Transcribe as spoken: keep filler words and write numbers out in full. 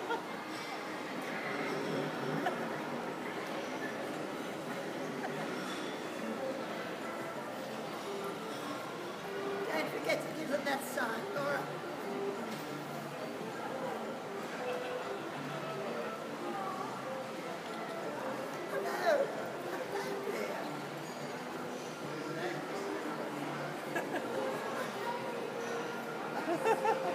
Don't forget to give them that sign, Laura. Hello. Hello there.